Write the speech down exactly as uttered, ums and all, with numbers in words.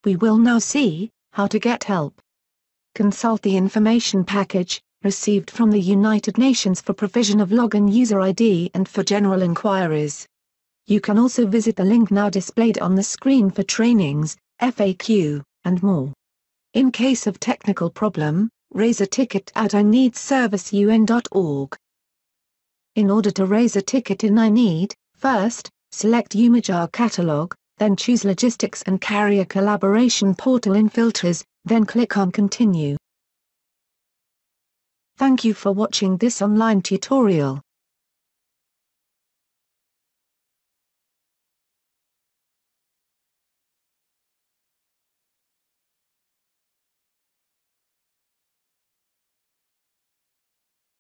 We will now see how to get help. Consult the information package received from the United Nations for provision of login user I D and for general inquiries. You can also visit the link now displayed on the screen for trainings, F A Q, and more. In case of technical problem, raise a ticket at I need service U N dot org. In order to raise a ticket in I need, first, select UMajar Catalog, then choose Logistics and Carrier Collaboration Portal in Filters, then click on Continue. Thank you for watching this online tutorial.